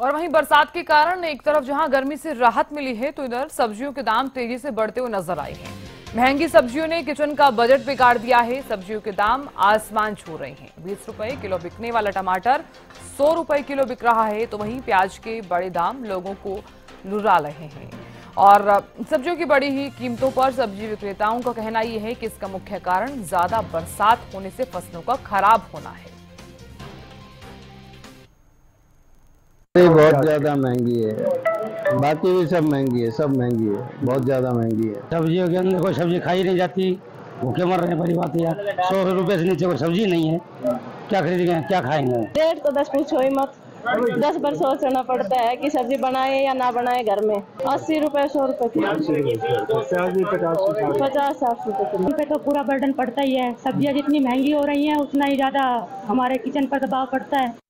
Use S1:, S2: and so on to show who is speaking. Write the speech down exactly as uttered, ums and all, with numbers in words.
S1: और वहीं बरसात के कारण एक तरफ जहां गर्मी से राहत मिली है तो इधर सब्जियों के दाम तेजी से बढ़ते हुए नजर आए हैं। महंगी सब्जियों ने किचन का बजट बिगाड़ दिया है। सब्जियों के दाम आसमान छू रहे हैं। बीस रुपए किलो बिकने वाला टमाटर सौ रुपए किलो बिक रहा है, तो वहीं प्याज के बड़े दाम लोगों को लुरा रहे हैं। और सब्जियों की बढ़ी हुई कीमतों पर सब्जी विक्रेताओं का कहना यह है कि इसका मुख्य कारण ज्यादा बरसात होने से फसलों का खराब होना है।
S2: बहुत ज्यादा महंगी है, बाकी भी सब महंगी है, सब महंगी है, बहुत ज्यादा महंगी है।
S3: सब्जियों के अंदर कोई सब्जी खाई नहीं जाती, भूखे मर रहे हैं। बड़ी बात यार, सौ रुपए से नीचे कोई सब्जी नहीं है, क्या खरीदेंगे, क्या खाएंगे।
S4: रेट तो दस पूछो ही मत, दस बार सोचना पड़ता है कि सब्जी बनाए या ना बनाए घर में। अस्सी रुपए सौ रुपए पचास साठ रुपए किलो
S5: पे तो पूरा बर्डन पड़ता ही है। सब्जियां जितनी महंगी हो रही हैं उतना ही ज्यादा हमारे किचन पर दबाव पड़ता है।